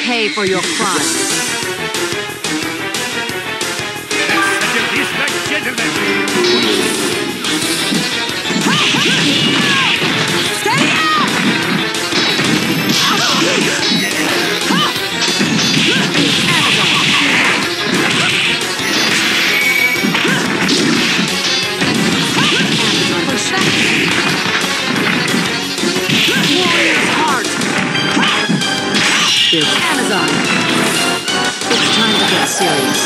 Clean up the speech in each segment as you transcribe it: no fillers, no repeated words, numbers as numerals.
pay for your crimes. Steady up! Warrior's heart. Here's Amazon. It's time to get serious.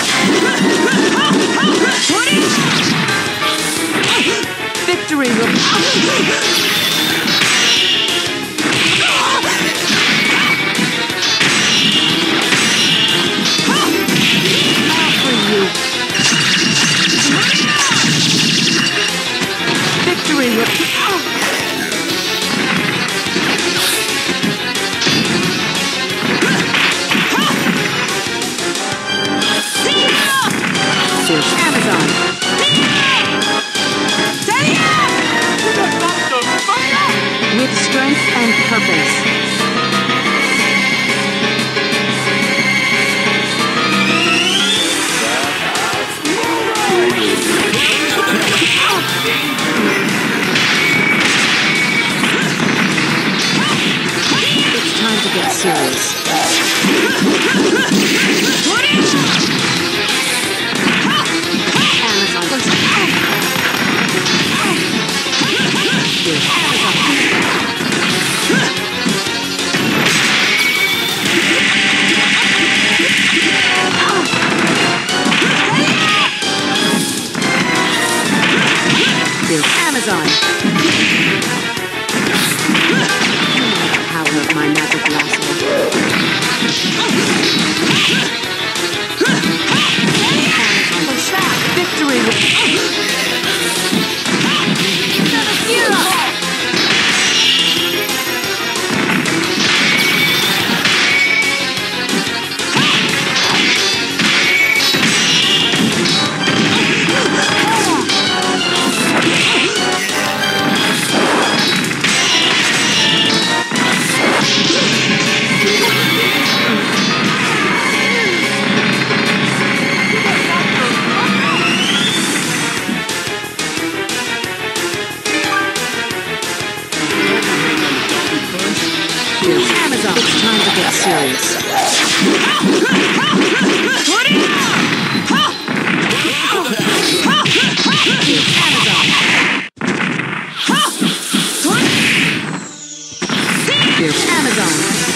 Victory will for you. Victory will Here's Amazon. With strength and purpose. It's time to get serious. Here's Amazon. The power of my magic lasso. Victory! Here's Amazon. It's time to get serious. Here's Amazon. Here's Amazon.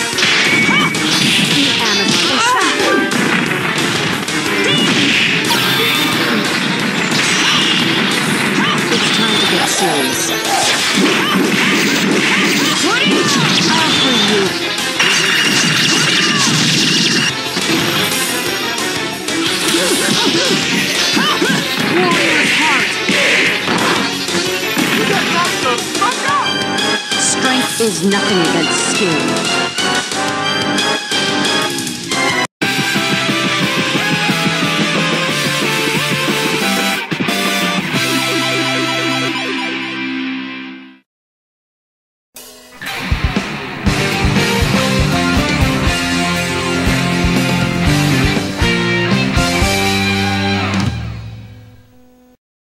It's time to get serious. Warrior's heart. Strength is nothing against skill.